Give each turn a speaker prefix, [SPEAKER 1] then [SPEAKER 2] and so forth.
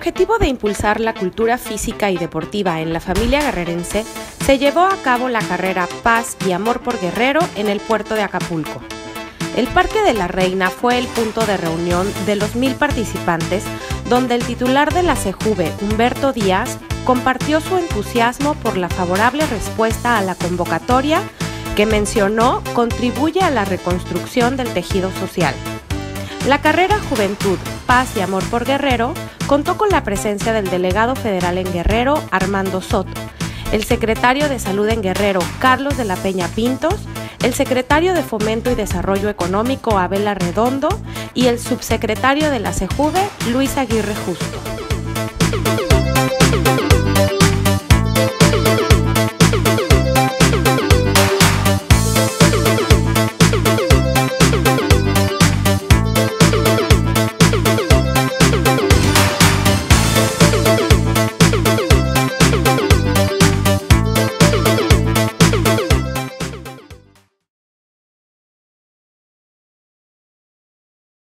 [SPEAKER 1] objetivo de impulsar la cultura física y deportiva en la familia guerrerense, se llevó a cabo la carrera Paz y Amor por Guerrero en el puerto de Acapulco. El Parque de la Reina fue el punto de reunión de los 1000 participantes, donde el titular de la CEJUVE, Humberto Díaz, compartió su entusiasmo por la favorable respuesta a la convocatoria, que mencionó contribuye a la reconstrucción del tejido social. La carrera Juventud, Paz y Amor por Guerrero contó con la presencia del delegado federal en Guerrero, Armando Soto, el secretario de Salud en Guerrero, Carlos de la Peña Pintos, el secretario de Fomento y Desarrollo Económico, Abel Arredondo, y el subsecretario de la CEJUVE, Luis Aguirre Justo.